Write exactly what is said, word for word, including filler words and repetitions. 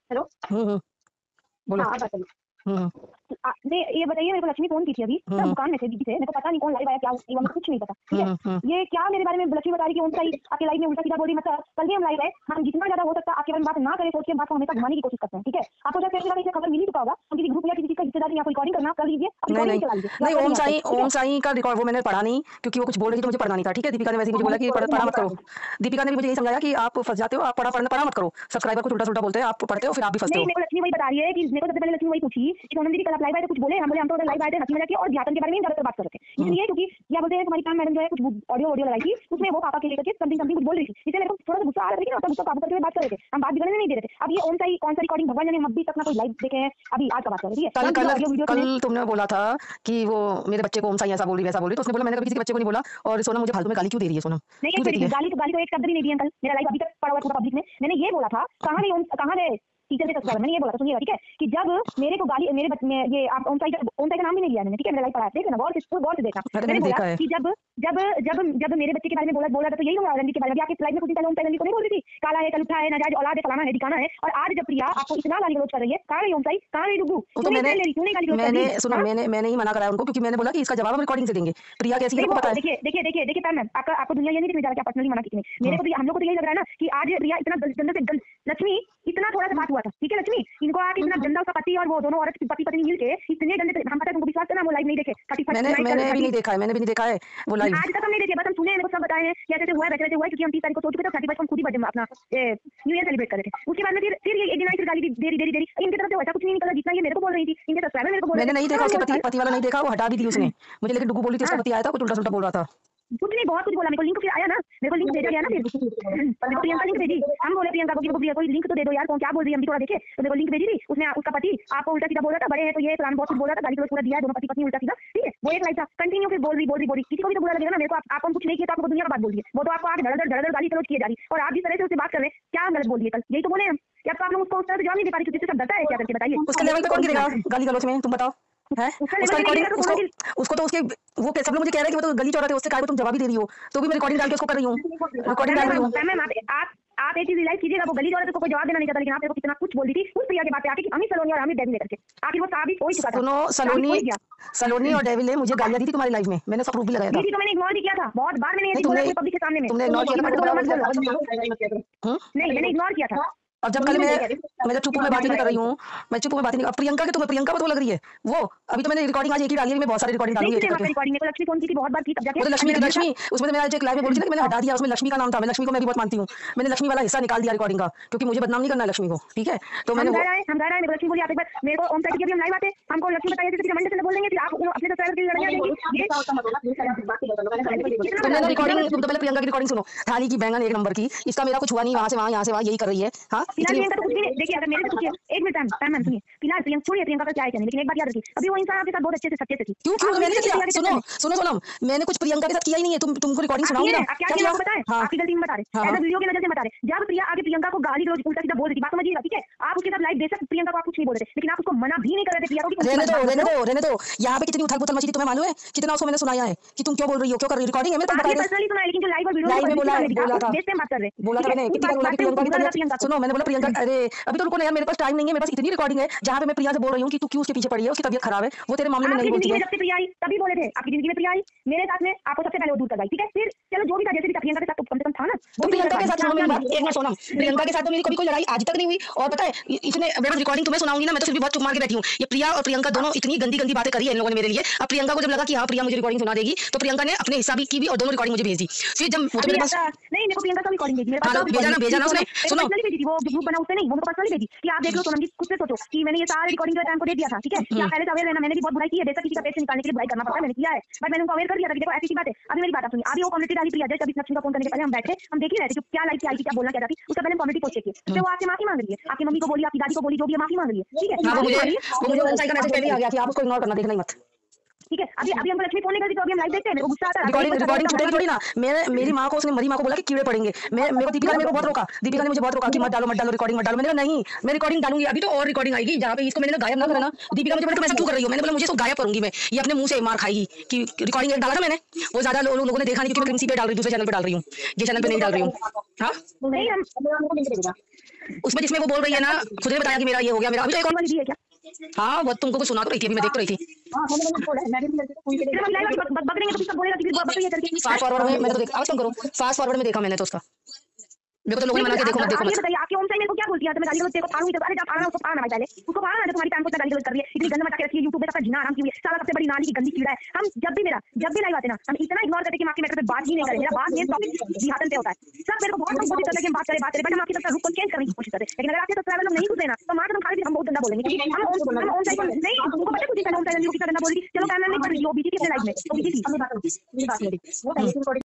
Hello. हम्म हम्म, बोलो। हाँ, आप बात करिए। हम्म आ, नहीं, ये बताइए, मेरे को लक्ष्मी फोन की थी अभी सर, हम्म दुकान में थे दीदी से, मेरे को पता नहीं कौन लाइव आया क्या हुआ, मुझे कुछ नहीं पता, ठीक है। हम्म हम्म ये क्या मेरे बारे में लक्ष्मी बता रही कि उनका ही आपके लाइव में उल्टा सीधा बोल रही, मतलब कल भी हम लाइव है, हम जितना ज्यादा हो सकता है आपके बारे में बात ना करें, सोच के बात को हमेशा घुमाने की कोशिश करते हैं, ठीक है। आपको जब पहली बार इसे खबर मिली चुका होगा, हम किसी ग्रुप या किसी चीज का हिस्सेदारी या कोई रिकॉर्डिंग करना कर लीजिए, अब नहीं रिकॉर्डिंग नहीं चला लीजिए, नहीं, बात ओम करनी है साई आपको, ठीक ओम है। साई का रिकॉर्ड वो मैंने पढ़ा नहीं, क्योंकि वो कुछ बोल रही थी तो मुझे पढ़ना नहीं था। ठीक है, दीपिका ने वैसे ही मुझे बोला कि पढ़, पढ़ा मत करो। दीपिका ने भी मुझे यही समझाया कि आप फंस जाते हो, आप पढ़ा पढ़ना पढ़ा मत करो। सब्सक्राइबर को उल्टा सुल्टा बोलते हैं, आप पढ़ते हो फिर आप भी फंसते नहीं, हो। मेरे को लक्ष्मी वही बता रही है कि मेरे को सबसे पहले लक्ष्मी वही पूछी कि सोनम दीदी कल आप लाइव आए तो कुछ बोले, हम बोले हम तो लाइव आए थे हंसी मजाक की और ध्यान के बारे में ज्यादातर बात कर रहे थे, इसलिए क्योंकि क्या बोलते हैं तुम्हारी काम मैडम जो है कुछ ऑडियो ऑडियो लगाई थी, उसमें वो पापा के लेकर के समथिंग समथिंग कुछ बोल रही थी, इसलिए मेरे को थोड़ा सा गुस्सा आ रहा था कि ना गुस्सा काबू करके बात कर रहे थे, हम बात बिगड़ने नहीं दे रहे थे। अब ये ओम साई कौन सा रिकॉर्डिंग भगवान जाने, अभी तक ना कोई लाइव देखे हैं, अभी आज का बात कर रही है। कल कल ऑडियो वीडियो कल तुमने बोला था कि वो मेरे बच्चे को ओम साई ऐसा बोल रही वैसा बोल रही, तो उसने बोला मैंने कभी किसी के बच्चे को नहीं बोला। और सोनम मुझे फालतू में गाली क्यों दे रही है? सोनम नहीं, क्यों एक देती मिनट, है? गाली तो गाली तो एक शब्द भी नहीं दिया अंकल, मेरा लाइव अभी तक पड़ा हुआ पूरा पब्लिक में, मैंने ये बोला था कहाँ गए ओम, कहाँ गए टीचर के सब्सक्राइबर, मैंने ये बोला था, सुनिएगा ठीक है, कि जब मेरे को गाली मेरे बच्चे में ये आप ओम साई का ओम साई का नाम भी नहीं लिया मैंने, ठीक है, मेरा लाइव पढ़ा देख ना, गौर से गौर से देखा, मैंने बोला कि जब जब जब जब मेरे बच्चे के बारे में बोला बोला था तो यही होगा रणदीप के बारे में, आपके लाइव में कुछ दिन पहले ओम साई रणदीप को नहीं बोल रही थी काला है, कलुठा है, नाजायज औलाद है, फलाना है, दिखाना है, और आज जब प्रिया आपको इतना गाली गलौज कर रही है, कहाँ गई ओम साई, कहाँ गई डुगू, तो मैंने मैंने सुनो, हाँ? मैंने मैंने ही मना कराया उनको, क्योंकि मैंने बोला कि इसका जवाब हम रिकॉर्डिंग से देंगे। प्रिया कैसी है आपको पता है? देखिए देखिए देखिए देखिए पैम मैम, आपका आपको दुनिया ये नहीं दिखने जा रहा कि आप पर्सनली मना कितने, मेरे को तो हम लोग को तो यही लग रहा है ना कि आज प्रिया इतना गंदे से गंद, लक्ष्मी इतना थोड़ा सा बात हुआ था, ठीक है, लक्ष्मी इनको आके इतना गंदा उसका पति और वो दोनों औरत पति पत्नी मिल के इतने गंदे, हम पता है तुमको विश्वास करना, वो लाइव नहीं देखे, मैंने मैंने भी नहीं देखा है, मैंने भी नहीं देखा है वो लाइव, आज तक हम नहीं देखे, बस हम सुने, मेरे को सब बताए हैं क्या कैसे हुआ है, वैसे हुआ है, क्योंकि हम तीस तारीख को सोच चुके थे, थर्टी फर्स्ट को खुद ही बर्थडे में अपना न्यू ईयर सेलिब्रेट कर रहे थे, उसके बाद में फिर फिर ये एक दिन आई फिर गाली दी देरी देरी देरी, इनकी तरफ से वैसा कुछ नहीं निकला जितना ये मेरे को बोल रही थी, इनके सब्सक्राइबर मेरे को बोल रहे थे। मैंने नहीं देखा उसके पति पति वाला नहीं देखा, वो हटा भी दी उसने मुझे, लेकिन डुगू बोली थी उसका पति आया था कुछ उल्टा सुल्टा बोल रहा था, कुछ नहीं, बहुत कुछ बोला, मेरे को लिंक फिर आया ना, मेरे को लिंक भेजा गया ना, फिर मेरे को प्रियंका लिंक भेजी, हम बोले प्रियंका को कि कोई लिंक तो दे दो यार, कौन क्या बोल रही है हम भी थोड़ा देखे, तो मेरे को लिंक भेजी थी, उसने उसका पति आपको उल्टा सीधा बोल रहा था, बड़े हैं तो ये प्लान बहुत कुछ बोल रहा था, गाली पूरा दिया, दोनों पति पत्नी उल्टा सीधा, ठीक है, वो एक लाइव था, कंटिन्यू फिर बोल रही बोल रही बोल रही, किसी को भी तो बुरा लगेगा ना, मेरे को आपको कुछ नहीं किया तो आपको दुनिया का बात बोल दी है, वो तो आपको आगे धड़धड़ धड़धड़ गाली गलौज किए जा रही, और आप जिस तरह से उससे बात कर रहे हैं, क्या गलत बोल दिए कल, यही तो बोले हम, या तो आप लोग उसको उस तरह से जवाब नहीं दे पा रही, क्योंकि सब डरता है क्या करके बताइए, उसके लेवल पे कौन गिरेगा गाली गलौज में, तुम बताओ है? उसका रिकॉर्डिंग उसको उसको तो उसके वो सब लोग मुझे कह रहे हैं कि वो तो गली चौराहे उससे कहा तुम जवाब ही दे रही हो, तो भी मैं रिकॉर्डिंग डाल के उसको कर रही हूँ, रिकॉर्डिंग डाल रही हूँ। मैम आप आप एक चीज रियलाइज कीजिएगा, वो गली चौराहे को कोई जवाब देना नहीं चाहता, लेकिन आप देखो कितना कुछ बोल दी थी उस प्रिया के बात पे आके कि अमित सलोनी और अमित डेविल लेकर के, आखिर वो साबित हो ही चुका था। सुनो, सलोनी सलोनी और डेविल ने मुझे गालियां दी थी तुम्हारी लाइव में, मैंने सब प्रूफ भी लगाया था, दीदी तो मैंने इग्नोर भी किया था, बहुत बार मैंने ये बोला पब्लिक के सामने में, तुमने इग्नोर किया था, नहीं मैंने इग्नोर किया था। अब जब कल मैं मैं जब चुप में बात नहीं कर रही हूँ, मैं चुप में बात नहीं, अब प्रियंका के तुम्हें प्रियंका को तो लग रही है वो, अभी तो मैंने रिकॉर्डिंग आज एक ही डाली है, मैं बहुत सारी रिकॉर्डिंग डालूंगी एक करके। रिकॉर्डिंग में लक्ष्मी फोन की थी बहुत बार की, तब जाके वो लक्ष्मी लक्ष्मी उसमें मैंने आज एक लाइव में बोली थी ना, मैंने हटा दिया, उसमें लक्ष्मी का नाम था, मैं लक्ष्मी को मैं भी बहुत मानती हूँ, मैंने लक्ष्मी वाला हिस्सा निकाल दिया रिकॉर्डिंग का, क्योंकि मुझे बदनाम नहीं करना है लक्ष्मी को, ठीक है, तो मैंने हम जा रहे हैं लक्ष्मी बोली आप एक बार मेरे को ओम साइड की हम लाइव आते, हमको लक्ष्मी बताइए कि मंडे से बोल देंगे कि आप अपने सब्सक्राइबर के लिए लड़ाई देंगे, तुमने रिकॉर्डिंग, तुम तो पहले प्रियंका की रिकॉर्डिंग सुनो, थाली की बैंगन एक नंबर की, इसका मेरा कुछ हुआ नहीं, वहां से वहां यहाँ से वहां यही कर रही है। हाँ देखिए अगर मेरे से पूछिए, एक मिनट टाइम टाइम मैम सुनिए, फिलहाल प्रियंका छोड़िए प्रियंका का क्या है, लेकिन एक बात याद रखिए, अभी वो इंसान आपके साथ बहुत अच्छे से सच्चे से थी, क्यों क्यों मैंने किया? सुनो सुनो सोनम, मैंने कुछ प्रियंका के साथ किया ही नहीं है, तुम तुमको रिकॉर्डिंग सुनाऊंगी ना, क्या किया आपको बताएं, आपकी गलती में बता रहे, ऐसा वीडियो की नजर से बता रहे, जब प्रिया आगे प्रियंका को गाली गलौज उल्टा सीधा बोल रही थी, बात समझिएगा, ठीक है, आप उसके साथ लाइव देख सकते, प्रियंका को आप कुछ नहीं बोल रहे, लेकिन आप उसको मना भी नहीं कर रहे थे, प्रिया को रहने दो रहने दो रहने दो, यहाँ पे कितनी उथल पुथल मची थी तुम्हें मालूम है, कितना उसको मैंने सुनाया है कि तुम क्यों बोल रही हो, क्यों कर रही हो, रिकॉर्डिंग है मेरे पास, बताइए पर्सनली सुनाया, लेकिन जो लाइव और वीडियो लाइव में बोला बोला था बेस्ट बात कर रहे, बोला था मैंने कितनी बार बोला प्रियंका की तरह, सुनो मैंने बोला प्रियंका, अरे अभी तो रुको ना यार, मेरे पास टाइम नहीं है, मेरे पास इतनी रिकॉर्डिंग है जहाँ पे मैं प्रिया से बोल रही हूँ कि तू क्यों उसके पीछे पड़ी है, उसकी तबीयत खराब है, वो तेरे मामले में नहीं बोलती है, जब से प्रिया आई तभी बोले थे, आपकी जिंदगी में प्रिया आई मेरे साथ में, आपको सबसे पहले वो दूर कर गई, ठीक है, फिर चलो जो भी था, जैसे भी प्रियंका के साथ कम से कम था ना, तो प्रियंका के साथ सुनो मेरी बात, एक मिनट सोनम, प्रियंका के साथ तो मेरी कभी कोई लड़ाई आज तक नहीं हुई, और पता है इसने रिकॉर्डिंग तुम्हें सुनाऊंगी ना, मैं तो फिर भी बहुत चुप मार के बैठी हूँ, ये प्रिया और प्रियंका दोनों इतनी गंदी गंदी बातें करी है इन लोगों ने मेरे लिए, अब प्रियंका को जब लगा कि हाँ प्रिया मुझे रिकॉर्डिंग सुना देगी, तो प्रियंका ने अपने हिसाब की भी और दोनों रिकॉर्डिंग मुझे भेज दी, फिर जब वो मेरे पास नहीं मेरे को प्रियंका का रिकॉर्डिंग भेजी, मेरे पास भेजा ना भेजा ना उसने, सुनो भेजी थी वो ग्रुप बना उसने नहीं, वो मेरे को पर्सनली भेजी कि आप देख लो सोनम जी, खुद से सोचो कि मैंने ये सारे रिकॉर्डिंग का टाइम को दे दिया था, ठीक है, क्या पहले से अवेयर रहना, मैंने भी बहुत बुराई की है, बेशक किसी का पेज निकालने के लिए बुराई करना पड़ता है, मैंने किया है, बट मैंने उनको अवेयर कर दिया था कि देखो ऐसी बात है, अभी मेरी बात सुनिए, अभी वो कम्युनिटी डाली प्रिया, जैसे अभी लक्ष्मी का फोन करने के पहले हम बैठे हम देख ही रहे थे कि क्या लाइक क्या आई थी, क्या बोलना क्या था, उसका पहले कम्युनिटी पोस्ट चेक किया, तो वो आपसे माफी मांग रही है, आपकी मम्मी को बोली, आपकी दादी को बोली, जो भी माफी मांग रही है, ठीक है, वो मुझे वो का मैसेज पहले आ गया कि आप उसको इग्नोर करना, देखना ही मत, ठीक है, अभी अभी हमको लक्ष्मी फोन नहीं करती तो अभी हम लाइव देखते हैं, मेरे को गुस्सा आता है, रिकॉर्डिंग रिकॉर्डिंग छूटेगी थोड़ी ना, मेरे मेरी मां को उसने मरी मां को बोला कि कीड़े पड़ेंगे, मैं मेरे को दीपिका ने मेरे को बहुत रोका, दीपिका ने मुझे बहुत रोका कि मत डालो मत डालो रिकॉर्डिंग मत डालो, मैंने कहा नहीं मैं रिकॉर्डिंग डालूंगी, अभी तो और रिकॉर्डिंग आएगी जहां पे इसको मैंने गायब ना करना, दीपिका मुझे बोला ऐसा क्यों कर रही हो, मैंने बोला मुझे इसको गायब करूंगी मैं, ये अपने मुंह से मार खाएगी कि रिकॉर्डिंग एक डाला था मैंने, वो ज्यादा लोगों ने देखा नहीं क्योंकि मैं किसी पे डाल रही हूं, दूसरे चैनल पे डाल रही हूँ, ये चैनल पे नहीं डाल रही हूँ, हाँ नहीं हम उसमें जिसमें वो बोल रही है ना, खुद ने बताया कि मेरा ये हो गया, मेरा अभी तो एक और वाली है क्या? हाँ वो तुमको कुछ सुना तो रही थी, अभी मैं देख तो रही थी। हां मैंने बोला है, मैं भी लड़के को फोन पे हम लाइव बक देंगे तो सब बोलेगा कि बक ये करके फास्ट फॉरवर्ड में मैंने तो देखा, आवाज कम करो, फास्ट फॉरवर्ड में देखा मैंने तो उसका, मेरे को तो लोगों ने मना किया देखो मत देखो मत। बताइए आपके होम साइड मेरे को क्या बोलती है? तो मैं गाली गलौज तेरे को फाड़ूंगी, अरे जा फाड़ना उसको फाड़ना भाई, पहले उसको फाड़ना है, तुम्हारी टाइम को गाली गलौज कर रही है, इतनी गंद मचा के रखी है यूट्यूब पे, सबका जीना आराम की हुई है, साला सबसे बड़ी नाली की गंदी कीड़ा है। हम जब भी मेरा जब भी लाइव आते ना, हम इतना इग्नोर करते कि हम आपके मैटर पे बात ही नहीं करें, मेरा बात मेन टॉपिक जिहादन पे होता है। सब मेरे को बहुत कोशिश करते हैं कि हम बात करें बात करें, बट हम आपकी तरफ रुख को चेंज करने की कोशिश करते हैं, लेकिन अगर आपके सब्सक्राइबर लोग नहीं सुनते ना तो मार हम खाली हम बहुत गंदा बोलेंगे, क्योंकि हम हम ऑन साइड नहीं, तुमको पता है कुछ होम साइड कितना गंदा बोल रही, चलो कैमरा नहीं कर रही हो बीजी की अपने लाइव में, तो बीजी थी हमने बात की, मेरी बात नहीं वो